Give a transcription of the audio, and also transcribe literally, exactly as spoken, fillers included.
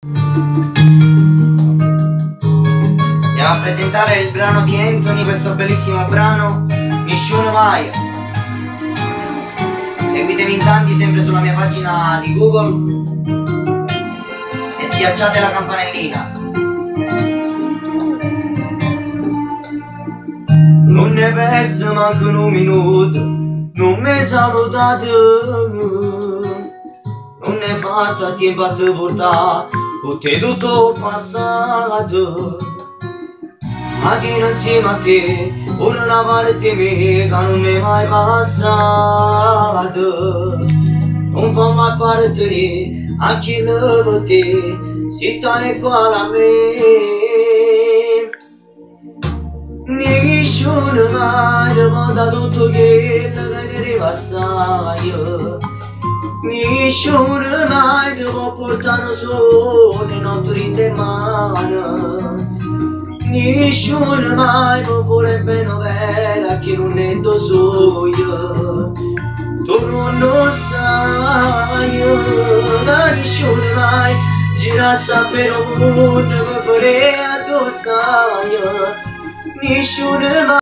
Andiamo a presentare il brano di Anthony, questo bellissimo brano, Nessuno Mai. Seguitemi in tanti sempre sulla mia pagina di Google e schiacciate la campanellina. Non ne perso manco un minuto, non mi salutate, non ne fatto a tempo a te portare, con te tutto passato. Ma che non insieme a te, ora una parte mia che non è mai passata. Un po' mi appartiene a chi lo te, si tale quale a me. Nessuno mai racconta tutto quello che ti ripassaio. Nessuno mai ti può portare solo le notti in mano. Nessuno mai può volere bene vera che non è tuo sogno. Tu non lo sai, nessuno mai gira a sapere un mondo per addossare. Nessuno mai